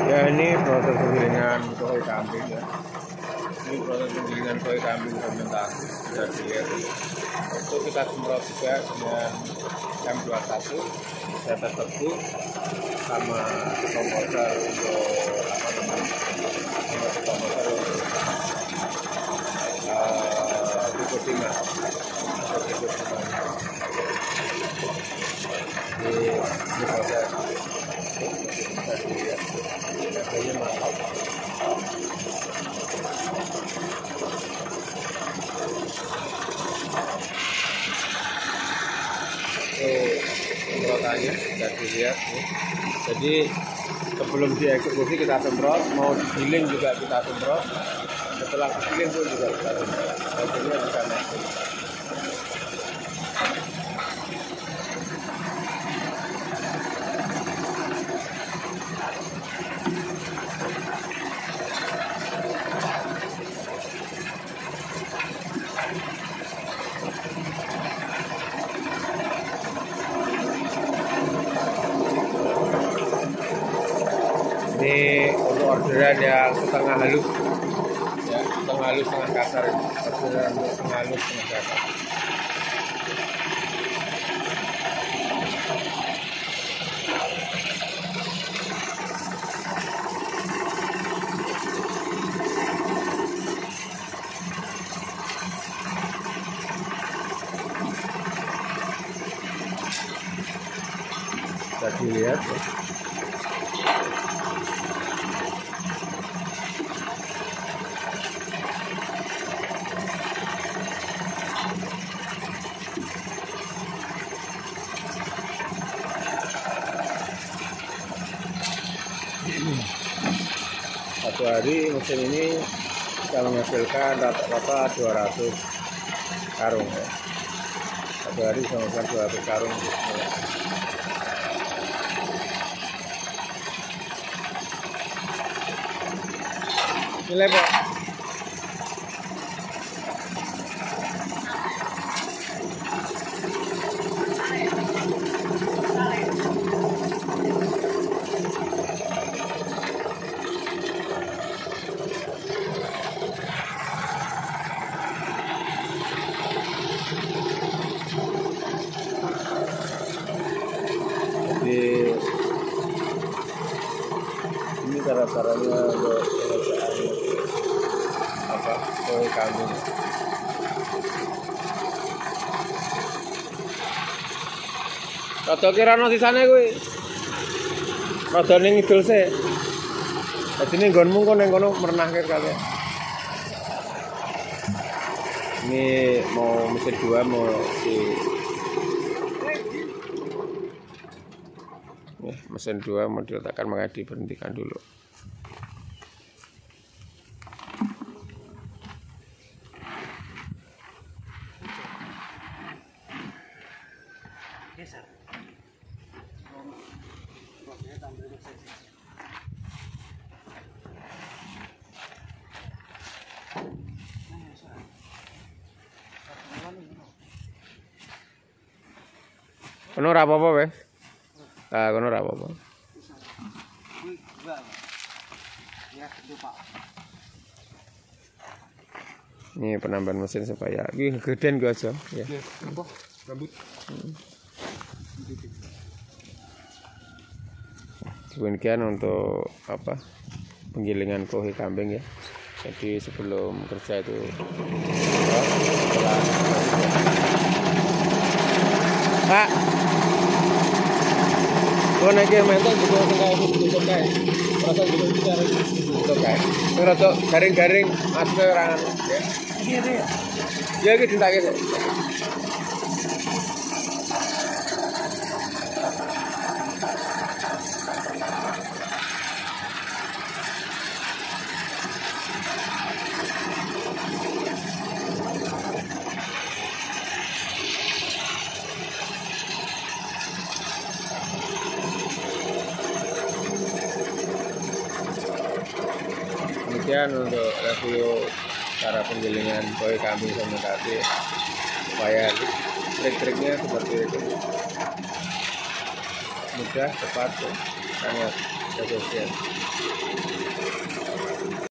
Ya, ini proses penggilingan koi kambing ya. Ini proses penggilingan koi kambing fermentasi sudah dilihat. Itu kita semprot juga dengan M21 zat tebu sama komposer untuk apa namanya? Komposer tipe 5 atau tipe 5. Ini proses bisa dilihat. Hasilnya mantap. Semprotannya bisa dilihat nih. Jadi sebelum dieksekusi kita semprot, mau digiling juga kita semprot, setelah digiling pun juga kita semprot. Hasilnya bisa masuk. Ini untuk orderan yang setengah halus ya, setengah halus setengah kasar. Orderan untuk setengah halus setengah kasar. Bisa dilihat ya. Satu hari mesin ini bisa menghasilkan rata-rata 200 karung ya. Satu hari bisa menghasilkan 200 karung. Nilai Pak. Ini cara-caranya untuk pengerjaan apa koi kambing. Rada kirana sisane kuwi. Rada ning ngidul sik. Dadi nggonmu kok ning kono merenahke kabeh. Ini mau mesin 2 mau di mesin 2 mau diletakkan, maka diberhentikan dulu. Kono ora apa-apa wes. Ah, kono ora apa-apa. Ini penambahan mesin supaya ini gedean gue aja ya. Rambut. Demikian untuk apa penggilingan koi kambing ya. Jadi sebelum kerja itu setelah Pak, gua naik mentok juga kayak itu kayak rasa juga bicara itu kayak rasa garing-garing asli orangan ya. Iya deh. Ya gitu tak gitu. Demikian untuk review cara penggilingan koi kambing fermentasi supaya trik-triknya seperti itu, mudah, cepat, sangat efisien.